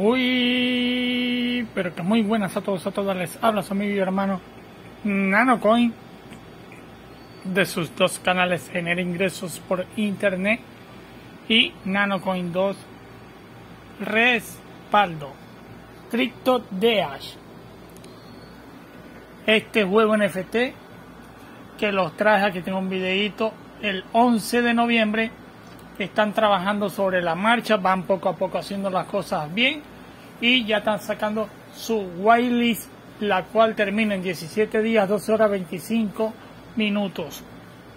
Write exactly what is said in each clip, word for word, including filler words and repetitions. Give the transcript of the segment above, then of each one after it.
Muy, pero que muy buenas a todos, a todas. Les habla su amigo y hermano Nanocoin, de sus dos canales Genera Ingresos por Internet y Nanocoin dos Respaldo CryptoDash. Este juego N F T que los traje, aquí tengo un videito el once de noviembre. Están trabajando sobre la marcha, van poco a poco haciendo las cosas bien y ya están sacando su whitelist, la cual termina en diecisiete días, doce horas, veinticinco minutos.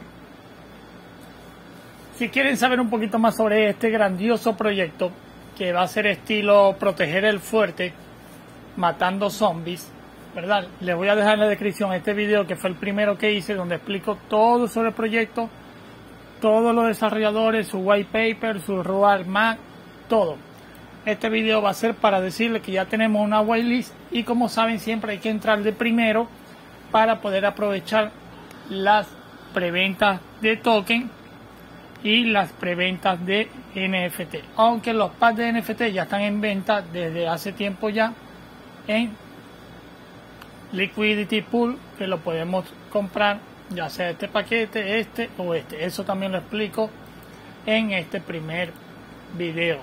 Si quieren saber un poquito más sobre este grandioso proyecto, que va a ser estilo proteger el fuerte, matando zombies, ¿verdad? Les voy a dejar en la descripción este video, que fue el primero que hice, donde explico todo sobre el proyecto, todos los desarrolladores, su white paper, su roadmap, todo. Este video va a ser para decirles que ya tenemos una whitelist y, como saben, siempre hay que entrar de primero para poder aprovechar las preventas de token y las preventas de N F T. Aunque los packs de N F T ya están en venta desde hace tiempo ya en Liquidity Pool, que lo podemos comprar, ya sea este paquete, este o este. Eso también lo explico en este primer video.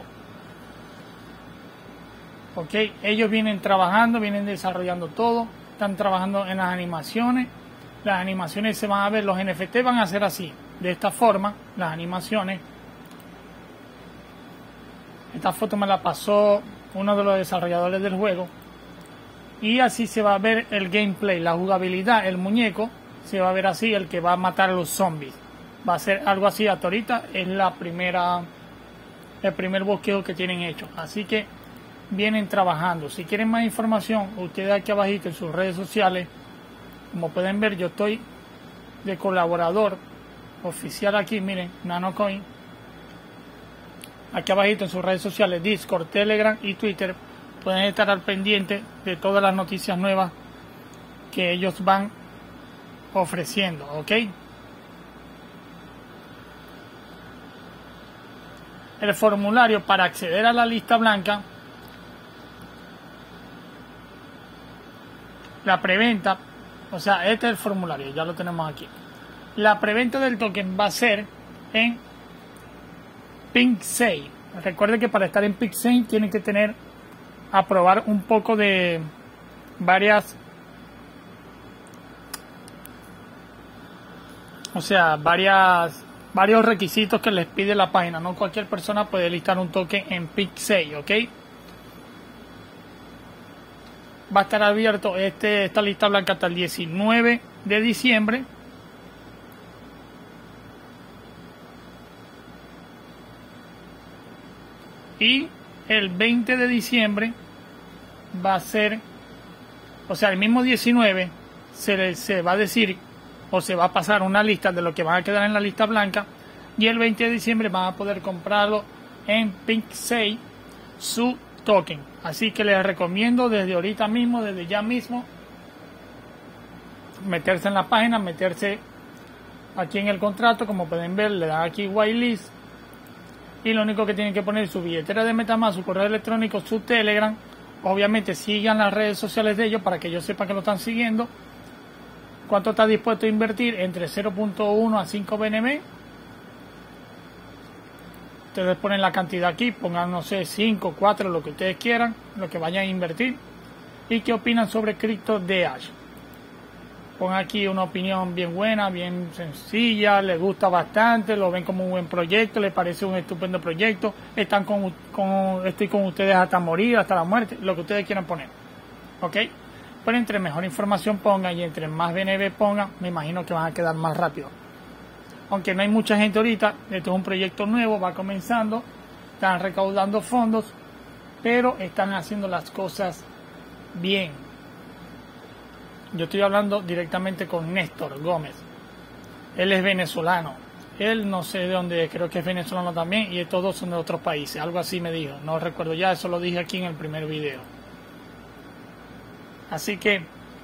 Ok, ellos vienen trabajando, vienen desarrollando todo, están trabajando en las animaciones. Las animaciones se van a ver, los N F T van a ser así, de esta forma, las animaciones. Esta foto me la pasó uno de los desarrolladores del juego. Y así se va a ver el gameplay, la jugabilidad, el muñeco se va a ver así, el que va a matar a los zombies. Va a ser algo así. Hasta ahorita es la primera, el primer bosquejo que tienen hecho. Así que vienen trabajando. Si quieren más información, ustedes aquí abajito en sus redes sociales, como pueden ver, yo estoy de colaborador oficial aquí, miren, Nanocoin. Aquí abajito en sus redes sociales, Discord, Telegram y Twitter, pueden estar al pendiente de todas las noticias nuevas que ellos van ofreciendo, ¿ok? El formulario para acceder a la lista blanca, la preventa, o sea, este es el formulario, ya lo tenemos aquí. La preventa del token va a ser en PinkSafe. Recuerden que para estar en PinkSafe tienen que tener, aprobar un poco de varias, o sea, varias, varios requisitos que les pide la página. No cualquier persona puede listar un token en PinkSafe, ¿ok? Va a estar abierto este, esta lista blanca hasta el diecinueve de diciembre. Y el veinte de diciembre va a ser, o sea, el mismo diecinueve se, le, se va a decir o se va a pasar una lista de lo que van a quedar en la lista blanca, y el veinte de diciembre van a poder comprarlo en PinkSafe su token. Así que les recomiendo desde ahorita mismo, desde ya mismo, meterse en la página, meterse aquí en el contrato. Como pueden ver, le dan aquí whitelist y lo único que tienen que poner es su billetera de MetaMask, su correo electrónico, su Telegram. Obviamente sigan las redes sociales de ellos para que ellos sepan que lo están siguiendo. ¿Cuánto está dispuesto a invertir? Entre cero punto uno a cinco B N B. Ustedes ponen la cantidad aquí, pongan, no sé, cinco, cuatro, lo que ustedes quieran, lo que vayan a invertir. ¿Y qué opinan sobre CryptoDash? Pongan aquí una opinión bien buena, bien sencilla, les gusta bastante, lo ven como un buen proyecto, les parece un estupendo proyecto, están con, con, estoy con ustedes hasta morir, hasta la muerte, lo que ustedes quieran poner, ¿ok? Pero entre mejor información pongan y entre más B N B pongan, me imagino que van a quedar más rápido. Aunque no hay mucha gente ahorita, esto es un proyecto nuevo, va comenzando, están recaudando fondos, pero están haciendo las cosas bien. Yo estoy hablando directamente con Néstor Gómez. Él es venezolano. Él no sé de dónde, creo que es venezolano también, y todos son de otros países. Algo así me dijo. No recuerdo ya, eso lo dije aquí en el primer video. Así que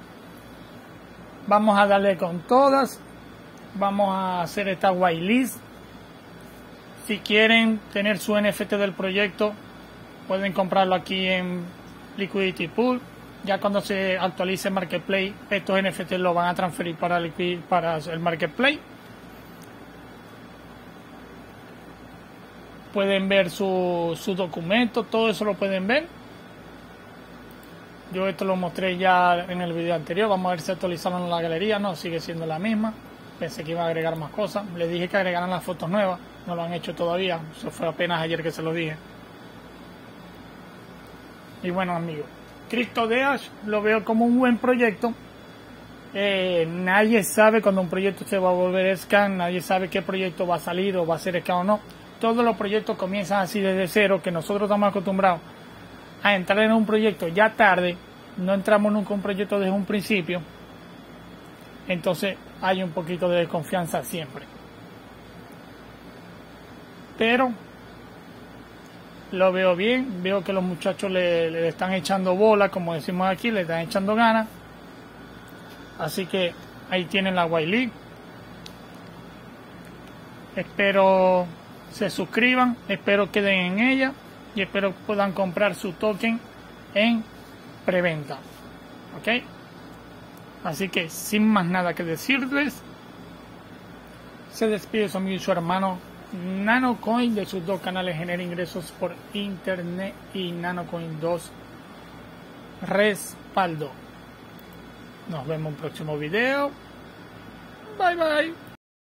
vamos a darle con todas. Vamos a hacer esta whitelist. Si quieren tener su N F T del proyecto, pueden comprarlo aquí en Liquidity Pool. Ya cuando se actualice Marketplace, estos N F T lo van a transferir para, liquid, para el Marketplace. Pueden ver su, su documento, todo eso lo pueden ver. Yo esto lo mostré ya en el video anterior. Vamos a ver si actualizaron la galería. No, sigue siendo la misma. Pensé que iba a agregar más cosas. Les dije que agregaran las fotos nuevas. No lo han hecho todavía. Eso fue apenas ayer que se lo dije. Y bueno, amigos, CryptoDash lo veo como un buen proyecto. Eh, nadie sabe cuando un proyecto se va a volver scam. Nadie sabe qué proyecto va a salir o va a ser scam o no. Todos los proyectos comienzan así desde cero, que nosotros estamos acostumbrados a entrar en un proyecto ya tarde. No entramos nunca en un proyecto desde un principio. Entonces hay un poquito de desconfianza siempre. Pero lo veo bien. Veo que los muchachos le, le están echando bola, como decimos aquí, le están echando ganas. Así que ahí tienen la White League. Espero se suscriban, espero queden en ella y espero puedan comprar su token en preventa. Ok, así que sin más nada que decirles, se despide su amigo y su hermano Nanocoin de sus dos canales Genera Ingresos por Internet y Nanocoin dos Respaldo. Nos vemos en un próximo video. Bye bye.